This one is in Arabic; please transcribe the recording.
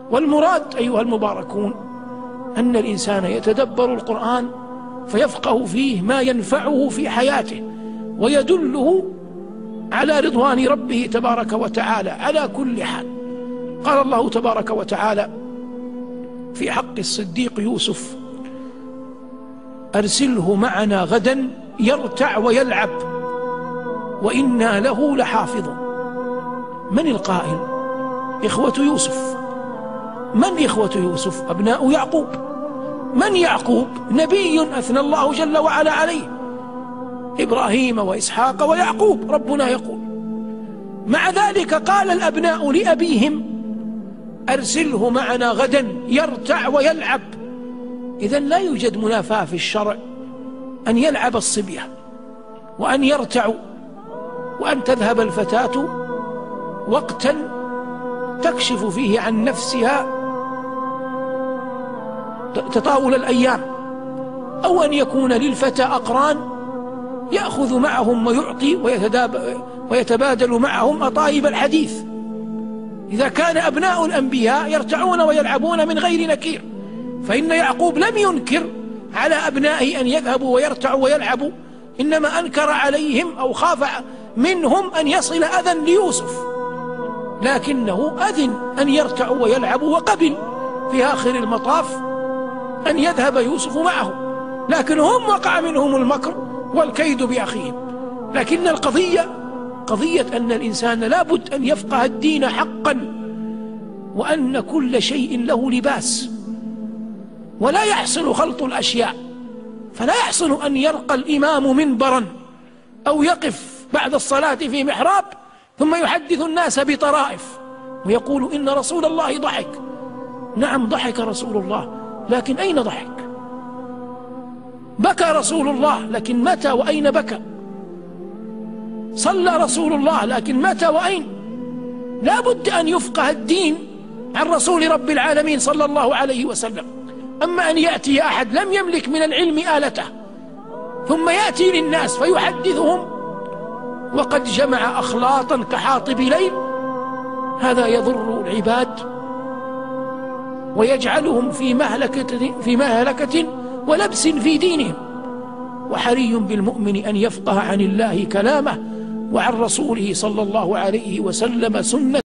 والمراد أيها المباركون أن الإنسان يتدبر القرآن فيفقه فيه ما ينفعه في حياته ويدله على رضوان ربه تبارك وتعالى على كل حال. قال الله تبارك وتعالى في حق الصديق يوسف: أرسله معنا غدا يرتع ويلعب وإنا له لحافظون. من القائل؟ إخوة يوسف. من إخوة يوسف؟ أبناء يعقوب. من يعقوب؟ نبي أثنى الله جل وعلا عليه، إبراهيم وإسحاق ويعقوب. ربنا يقول مع ذلك قال الأبناء لأبيهم: أرسله معنا غدا يرتع ويلعب. إذن لا يوجد منافاة في الشرع أن يلعب الصبية وأن يرتعوا، وأن تذهب الفتاة وقتا تكشف فيه عن نفسها تطاول الأيام، أو أن يكون للفتى أقران يأخذ معهم ويعطي ويتبادل معهم أطايب الحديث. إذا كان أبناء الأنبياء يرتعون ويلعبون من غير نكير، فإن يعقوب لم ينكر على أبنائه أن يذهبوا ويرتعوا ويلعبوا، إنما أنكر عليهم أو خاف منهم أن يصل أذى ليوسف، لكنه أذن أن يرتعوا ويلعبوا، وقبل في آخر المطاف أن يذهب يوسف معهم، لكن هم وقع منهم المكر والكيد بأخيهم. لكن القضية قضية أن الإنسان لابد أن يفقه الدين حقا، وأن كل شيء له لباس، ولا يحصل خلط الأشياء. فلا يحصل أن يرقى الإمام منبرا أو يقف بعد الصلاة في محراب ثم يحدث الناس بطرائف ويقول إن رسول الله ضحك. نعم ضحك رسول الله، لكن أين ضحك؟ بكى رسول الله، لكن متى وأين بكى؟ صلى رسول الله، لكن متى وأين؟ لا بد أن يفقه الدين عن رسول رب العالمين صلى الله عليه وسلم. أما أن يأتي أحد لم يملك من العلم آلته ثم يأتي للناس فيحدثهم وقد جمع أخلاطا كحاطب ليل، هذا يضر العباد ويجعلهم في مهلكة ولبس في دينهم. وحري بالمؤمن أن يفقه عن الله كلامه وعن رسوله صلى الله عليه وسلم سنة